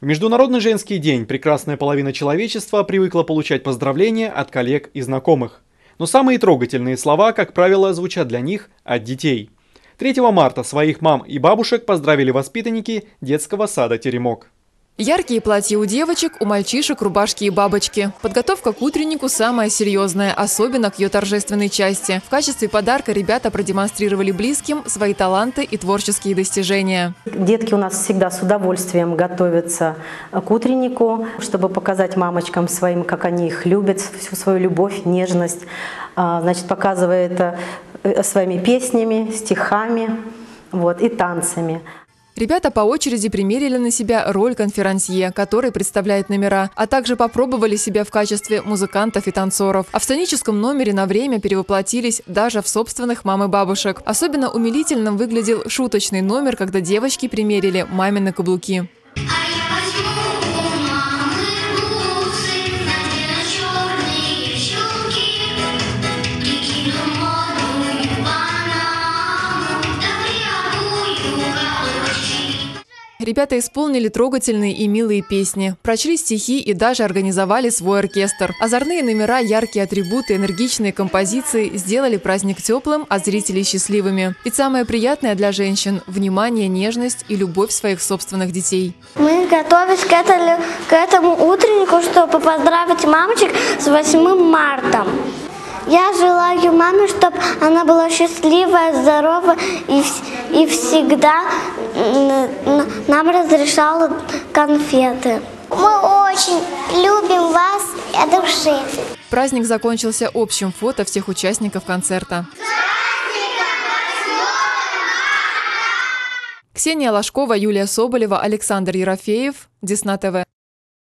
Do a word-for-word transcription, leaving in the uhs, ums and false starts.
В Международный женский день прекрасная половина человечества привыкла получать поздравления от коллег и знакомых. Но самые трогательные слова, как правило, звучат для них от детей. третьего марта своих мам и бабушек поздравили воспитанники детского сада «Теремок». Яркие платья у девочек, у мальчишек рубашки и бабочки. Подготовка к утреннику самая серьезная, особенно к ее торжественной части. В качестве подарка ребята продемонстрировали близким свои таланты и творческие достижения. Детки у нас всегда с удовольствием готовятся к утреннику, чтобы показать мамочкам своим, как они их любят, всю свою любовь, нежность. Значит, показывая это своими песнями, стихами, вот, и танцами. Ребята по очереди примерили на себя роль конферансье, который представляет номера, а также попробовали себя в качестве музыкантов и танцоров. А в сценическом номере на время перевоплотились даже в собственных мам и бабушек. Особенно умилительным выглядел шуточный номер, когда девочки примерили мамины каблуки. Ребята исполнили трогательные и милые песни, прочли стихи и даже организовали свой оркестр. Озорные номера, яркие атрибуты, энергичные композиции сделали праздник теплым, а зрителей счастливыми. Ведь самое приятное для женщин – внимание, нежность и любовь своих собственных детей. Мы готовились к этому, к этому утреннику, чтобы поздравить мамочек с восьмым марта. Я желаю маме, чтобы она была счастливая, здоровая и, и всегда нам разрешала конфеты. Мы очень любим вас от души. Праздник закончился общим фото всех участников концерта. Ксения Ложкова, Юлия Соболева, Александр Ерофеев, Десна ТВ.